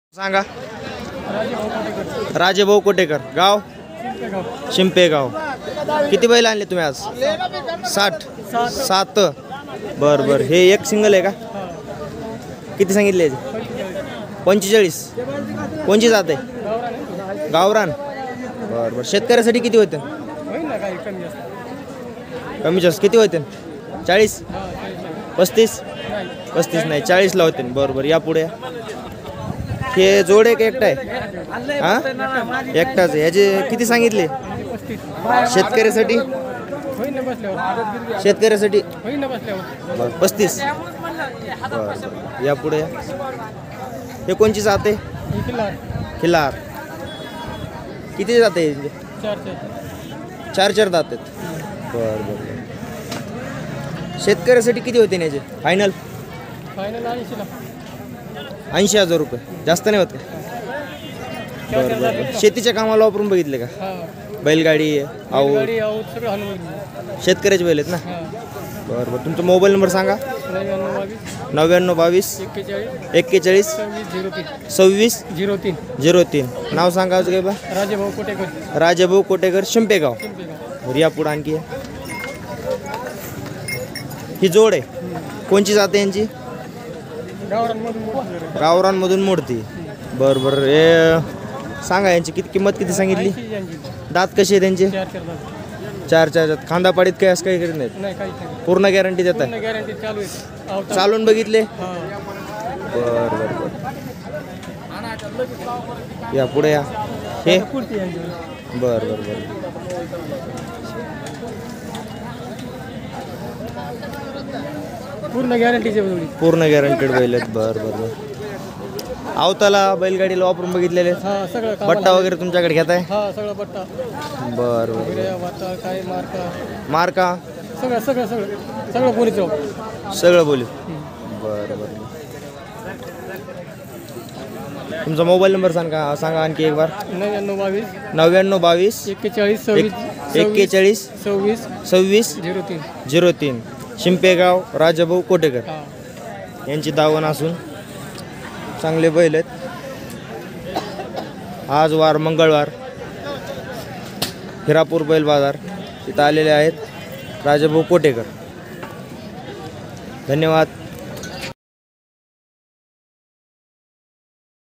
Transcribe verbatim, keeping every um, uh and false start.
सांगा. राजेभाऊ कोटेकर. गाव शिंपेगाव. किती बैल आणले तुम्ही आज? साठ. सात. बर बर. हे एक सिंगल आहे का? किती सांगितले? पंचेचाळीस. कोणची जात आहे? गावरान. बर बर. शेतकऱ्यासाठी किती होते? कमी जास्त किती होते? चाळीस. पस्तीस. पस्तीस नाही, चाळीसला होते. बरोबर. या पुढे. हे जोड आहे का एकटा आहे? हा, एकटाच आहे. याचे किती सांगितले? शेतकऱ्यासाठी शेतकऱ्यासाठी पस्तीस. बरं. या पुढे. हे कोणची जाते? खिल्लार. किती जाते? चार चार जात आहेत. बरं बरं. शेतकऱ्यासाठी किती होते याचे फायनल? ऐंशी हजार रुपये. जास्त नाही होत का? बरं बरं. शेतीच्या कामाला वापरून बघितले का? बैलगाडी आऊ शेतकऱ्याचे बैल आहेत ना? बरं बरं. तुमचा मोबाईल नंबर सांगा. नव्याण्णव बावीस एक्केचाळीस सव्वीस झिरो तीन झिरो तीन. नाव सांगा आज काय बा? राजेभाऊ कोटेकर. राजेभाऊ कोटेकर, शिंपेगाव. या पुढं आणखी ही जोड आहे. कोणची जाते यांची? गावरांमधून मोडती. बरं बरं. हे सांगा यांची किती किंमत किती सांगितली? दात कशी आहे त्यांचे? चार चार. खांदापाडीत काही असं काही करीत नाहीत? पूर्ण गॅरंटी देतात? चालून बघितले? बरं बरं बरं. या पुढे या. हे बरं बरं बरं. पूर्ण गॅरंटीचे पूर्ण गॅरंटेड बैल आहेत. बरं बरं बरं. आवताला बैलगाडीला वापरून बघितलेले? सगळं बट्टा वगैरे तुमच्याकडे घेताय? हा सगळं बट्टा. बरं बरं. काय मार्का मार्का सगळं सगळं सगळं सगळं बोलीचं सगळं बोलू. बरं बरं. तुमचा मोबाईल नंबर सांगा सांगा आणखी एक बार. नव्याण्णव बावीस नव्याण्णव बावीस एक्केचाळीस सव्वीस एक्केचाळीस सव्वीस सव्वीस झिरो तीन झिरो तीन. शिंपेगाव, राजाभाऊ कोटेकर यांची दावण असून चांगले बैल आहेत. आज वार मंगळवार. हिरापूर बैल बाजार इथं आलेले आहेत राजाभाऊ कोटेकर. धन्यवाद.